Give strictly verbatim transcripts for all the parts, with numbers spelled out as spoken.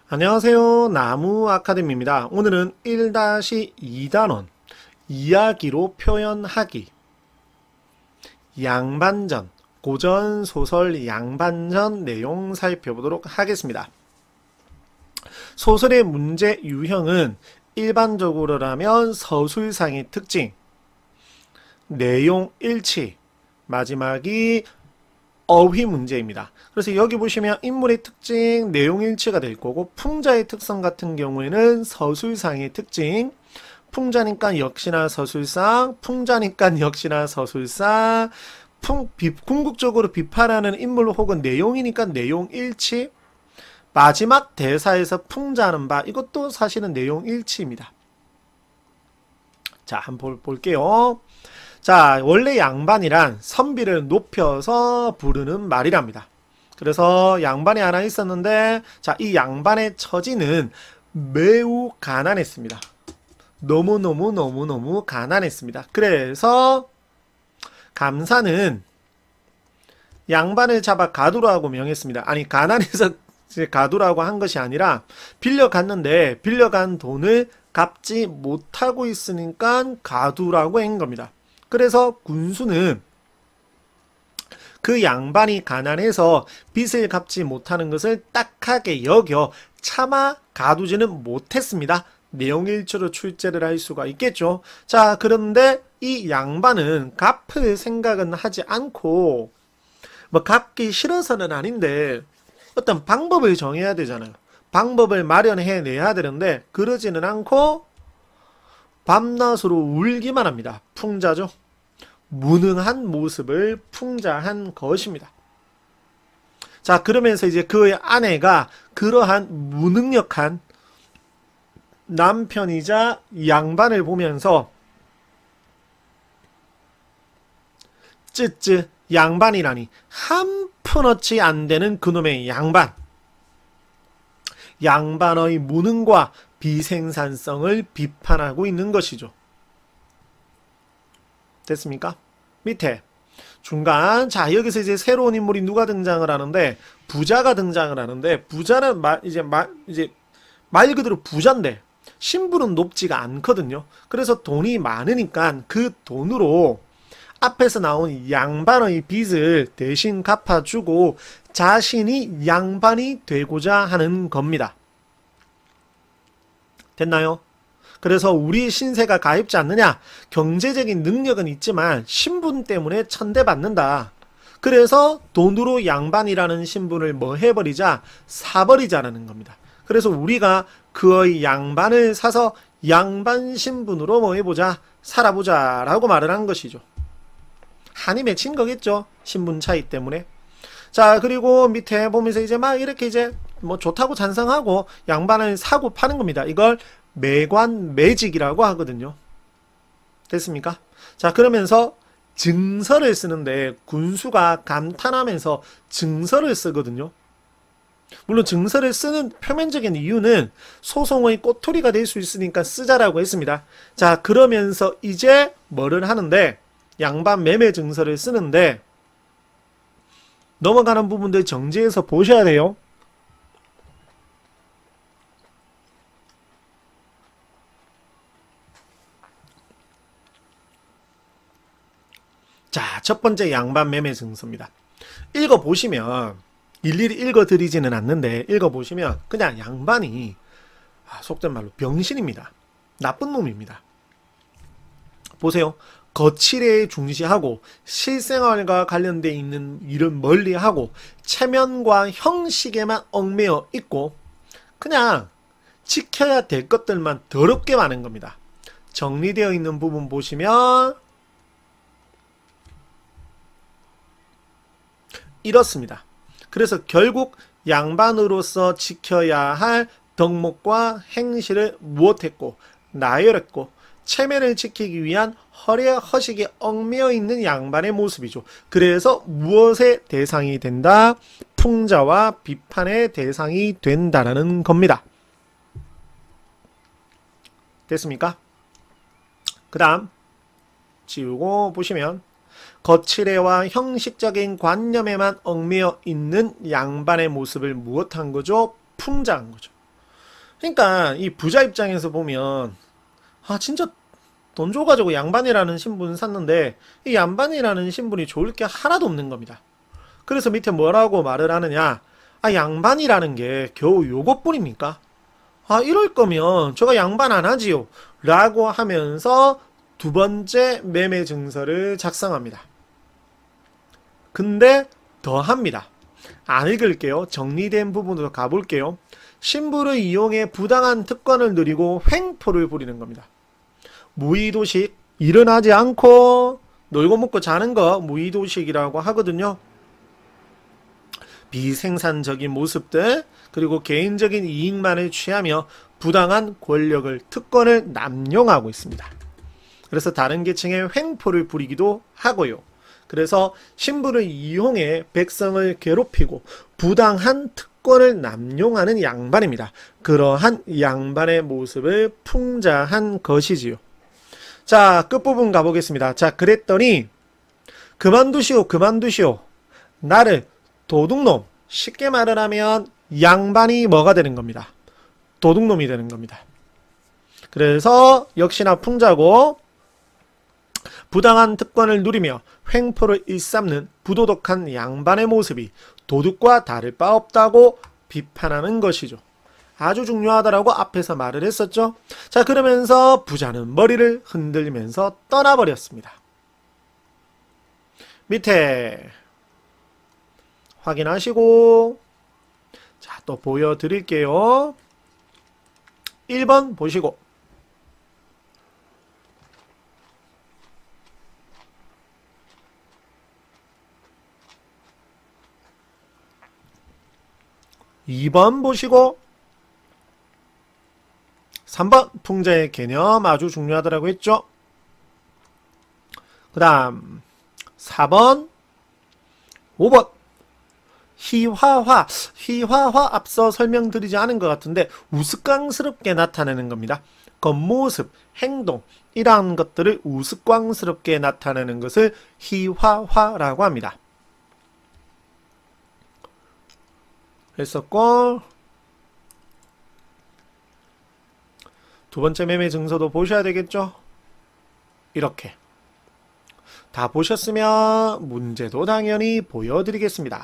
안녕하세요. 나무 아카데미입니다. 오늘은 일 이 단원 이야기로 표현하기 양반전 고전 소설 양반전 내용 살펴보도록 하겠습니다. 소설의 문제 유형은 일반적으로라면 서술상의 특징, 내용 일치, 마지막이 어휘 문제입니다. 그래서 여기 보시면 인물의 특징, 내용 일치가 될 거고, 풍자의 특성 같은 경우에는 서술상의 특징, 풍자니까 역시나 서술상, 풍자니까 역시나 서술상, 풍, 비, 궁극적으로 비판하는 인물 혹은 내용이니까 내용 일치, 마지막 대사에서 풍자하는 바, 이것도 사실은 내용 일치입니다. 자, 한번 볼게요. 자, 원래 양반이란 선비를 높여서 부르는 말이랍니다. 그래서 양반이 하나 있었는데, 자, 이 양반의 처지는 매우 가난했습니다. 너무너무너무너무 가난했습니다. 그래서 감사는 양반을 잡아 가두라고 명했습니다. 아니, 가난해서 가두라고 한 것이 아니라 빌려갔는데 빌려간 돈을 갚지 못하고 있으니까 가두라고 한 겁니다. 그래서 군수는 그 양반이 가난해서 빚을 갚지 못하는 것을 딱하게 여겨 차마 가두지는 못했습니다. 내용일치로 출제를 할 수가 있겠죠. 자, 그런데 이 양반은 갚을 생각은 하지 않고, 뭐 갚기 싫어서는 아닌데 어떤 방법을 정해야 되잖아요. 방법을 마련해 내야 되는데 그러지는 않고 밤낮으로 울기만 합니다. 풍자죠. 무능한 모습을 풍자한 것입니다. 자, 그러면서 이제 그의 아내가 그러한 무능력한 남편이자 양반을 보면서 쯔쯔 양반이라니 한 푼어치 안 되는 그놈의 양반. 양반의 무능과 비생산성을 비판하고 있는 것이죠. 됐습니까? 밑에 중간, 자, 여기서 이제 새로운 인물이 누가 등장을 하는데 부자가 등장을 하는데, 부자는 말 이제 말 이제 말 그대로 부자인데 신분은 높지가 않거든요. 그래서 돈이 많으니까 그 돈으로 앞에서 나온 양반의 빚을 대신 갚아주고 자신이 양반이 되고자 하는 겁니다. 됐나요? 그래서 우리 신세가 가입지 않느냐? 경제적인 능력은 있지만 신분 때문에 천대받는다. 그래서 돈으로 양반이라는 신분을 뭐 해버리자? 사버리자라는 겁니다. 그래서 우리가 그의 양반을 사서 양반 신분으로 뭐 해보자? 살아보자 라고 말을 한 것이죠. 한이 맺힌 거겠죠. 신분 차이 때문에. 자, 그리고 밑에 보면서 이제 막 이렇게 이제 뭐 좋다고 찬성하고 양반을 사고 파는 겁니다. 이걸 매관 매직이라고 하거든요. 됐습니까? 자, 그러면서 증서를 쓰는데 군수가 감탄하면서 증서를 쓰거든요. 물론 증서를 쓰는 표면적인 이유는 소송의 꼬투리가 될 수 있으니까 쓰자라고 했습니다. 자, 그러면서 이제 뭐를 하는데 양반 매매 증서를 쓰는데 넘어가는 부분들 정지해서 보셔야 돼요. 자, 첫 번째 양반 매매 증서입니다. 읽어보시면, 일일이 읽어드리지는 않는데 읽어보시면 그냥 양반이 속된 말로 병신입니다. 나쁜 놈입니다. 보세요. 거칠에 중시하고 실생활과 관련되어 있는 일은 멀리하고 체면과 형식에만 얽매여 있고 그냥 지켜야 될 것들만 더럽게 많은 겁니다. 정리되어 있는 부분 보시면 이렇습니다. 그래서 결국 양반으로서 지켜야 할 덕목과 행실을 무엇했고 나열했고 체면을 지키기 위한 허례 허식에 얽매여 있는 양반의 모습이죠. 그래서 무엇의 대상이 된다? 풍자와 비판의 대상이 된다라는 겁니다. 됐습니까? 그 다음 지우고 보시면 거칠애와 형식적인 관념에만 얽매여 있는 양반의 모습을 무엇한 거죠? 풍자한 거죠. 그러니까 이 부자 입장에서 보면 아 진짜 돈 줘가지고 양반이라는 신분 샀는데 이 양반이라는 신분이 좋을 게 하나도 없는 겁니다. 그래서 밑에 뭐라고 말을 하느냐, 아 양반이라는 게 겨우 요것뿐입니까? 아 이럴 거면 제가 양반 안 하지요 라고 하면서 두 번째 매매 증서를 작성합니다. 근데 더 합니다. 안 읽을게요. 정리된 부분으로 가볼게요. 신부를 이용해 부당한 특권을 누리고 횡포를 부리는 겁니다. 무의도식, 일어나지 않고 놀고 먹고 자는 거 무의도식이라고 하거든요. 비생산적인 모습들, 그리고 개인적인 이익만을 취하며 부당한 권력을, 특권을 남용하고 있습니다. 그래서 다른 계층에 횡포를 부리기도 하고요. 그래서 신부를 이용해 백성을 괴롭히고 부당한 특권을 남용하는 양반입니다. 그러한 양반의 모습을 풍자한 것이지요. 자, 끝부분 가보겠습니다. 자, 그랬더니 그만두시오 그만두시오 나를 도둑놈, 쉽게 말을 하면 양반이 뭐가 되는 겁니다. 도둑놈이 되는 겁니다. 그래서 역시나 풍자고 부당한 특권을 누리며 횡포를 일삼는 부도덕한 양반의 모습이 도둑과 다를 바 없다고 비판하는 것이죠. 아주 중요하다라고 앞에서 말을 했었죠. 자, 그러면서 부자는 머리를 흔들면서 떠나버렸습니다. 밑에 확인하시고, 자, 또 보여드릴게요. 일 번 보시고, 이 번 보시고, 삼 번 풍자의 개념 아주 중요하다라고 했죠. 그 다음 사 번, 오 번 희화화. 희화화 앞서 설명드리지 않은 것 같은데 우스꽝스럽게 나타내는 겁니다. 겉모습, 행동 이러한 것들을 우스꽝스럽게 나타내는 것을 희화화라고 합니다. 했었고, 두 번째 매매 증서도 보셔야 되겠죠. 이렇게 다 보셨으면 문제도 당연히 보여드리겠습니다.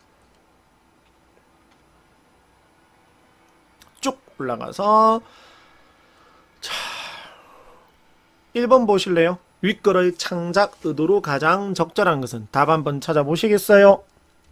쭉 올라가서, 자, 일 번 보실래요? 윗글의 창작 의도로 가장 적절한 것은? 답 한번 찾아보시겠어요?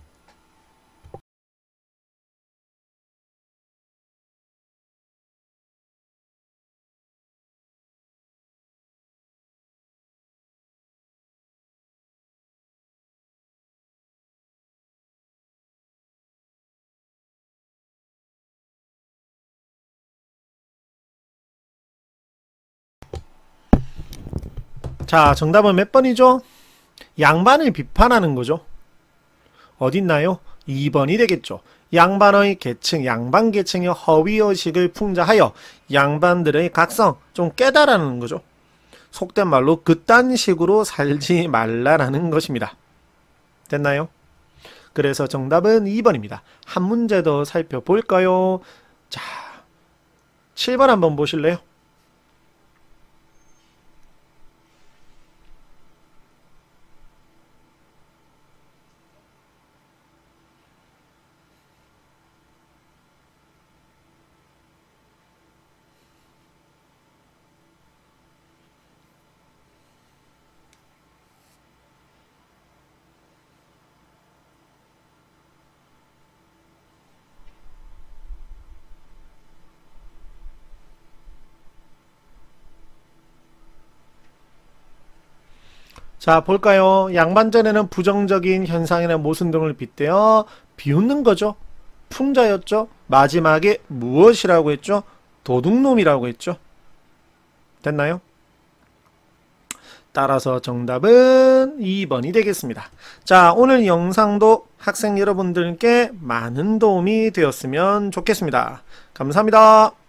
자, 정답은 몇 번이죠? 양반을 비판하는 거죠. 어딨나요? 이 번이 되겠죠. 양반의 계층, 양반 계층의 허위의식을 풍자하여 양반들의 각성 좀 깨달아라는 거죠. 속된 말로 그딴 식으로 살지 말라라는 것입니다. 됐나요? 그래서 정답은 이 번입니다. 한 문제 더 살펴볼까요? 자, 칠 번 한번 보실래요? 자, 볼까요? 양반전에는 부정적인 현상이나 모순 등을 빗대어 비웃는 거죠. 풍자였죠. 마지막에 무엇이라고 했죠? 도둑놈이라고 했죠. 됐나요? 따라서 정답은 이 번이 되겠습니다. 자, 오늘 영상도 학생 여러분들께 많은 도움이 되었으면 좋겠습니다. 감사합니다.